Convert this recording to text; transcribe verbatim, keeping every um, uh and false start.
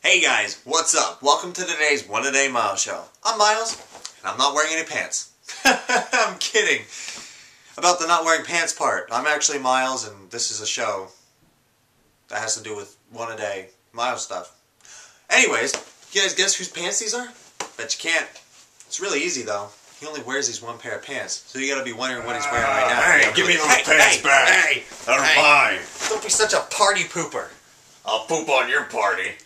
Hey guys, what's up? Welcome to today's One A Day Myles Show. I'm Myles, and I'm not wearing any pants. I'm kidding. About the not wearing pants part. I'm actually Myles, and this is a show that has to do with One A Day Myles stuff. Anyways, you guys guess whose pants these are? Bet you can't. It's really easy though. He only wears these one pair of pants, so you gotta be wondering what he's wearing right now. Hey, give me those hey, pants hey, back. Hey, They're hey, mine. Don't be such a party pooper. I'll poop on your party.